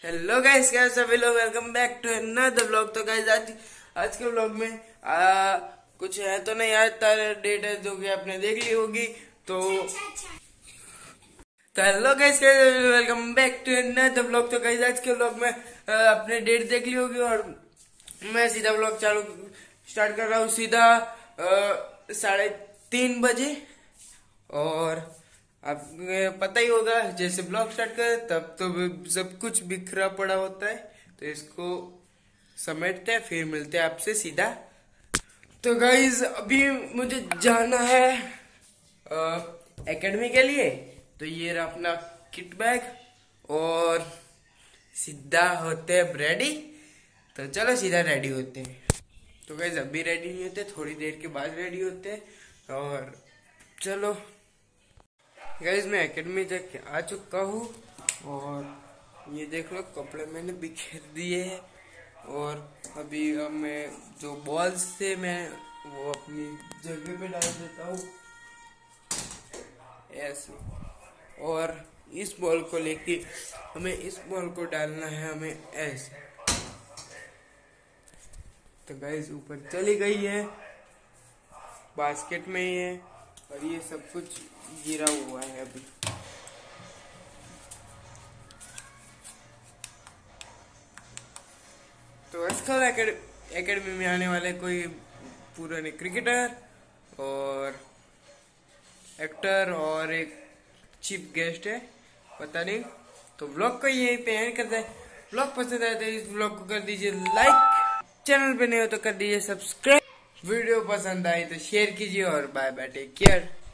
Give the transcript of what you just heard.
Hello guys, क्या सभी लोग welcome back to another vlog. तो गाइस आज के व्लॉग में कुछ है तो नहीं, आज तार डेट है जो कि आपने देख ली होगी। तो hello guys, welcome back to another vlog. तो गाइस आज के व्लॉग में आपने डेट देख ली होगी और मैं सीधा व्लॉग स्टार्ट कर रहा हूँ सीधा 3:30 बजे। और आपको पता ही होगा जैसे ब्लॉग स्टार्ट करे तब तो सब कुछ बिखरा पड़ा होता है, तो इसको समेटते हैं फिर मिलते हैं आपसे सीधा। तो गाइज अभी मुझे जाना है एकेडमी के लिए, तो ये रहा अपना किट बैग और सीधा होते हैं रेडी। तो चलो सीधा रेडी होते हैं। तो गाइज अभी रेडी नहीं होते, थोड़ी देर के बाद रेडी होते हैं। और चलो गाइज मैं एकेडमी तक आ चुका हूँ और ये देख लो कपड़े मैंने बिखेर दिए हैं। और अभी अब मैं जो बॉल्स थे मैं वो अपनी जगह पे डाल देता हूँ ऐसे। और इस बॉल को लेके हमें इस बॉल को डालना है हमें ऐसे। तो गाइज ऊपर चली गई है, बास्केट में ही है और ये सब कुछ गिरा हुआ है अभी। तो आजकल एकेडमी में आने वाले कोई पुराने क्रिकेटर और एक्टर और एक चीफ गेस्ट है, पता नहीं। तो व्लॉग को यहीं पे एंड करते हैं। व्लॉग पसंद आए तो इस व्लॉग को कर दीजिए लाइक, चैनल पे नहीं हो तो कर दीजिए सब्सक्राइब, वीडियो पसंद आई तो शेयर कीजिए और बाय बाय, टेक केयर।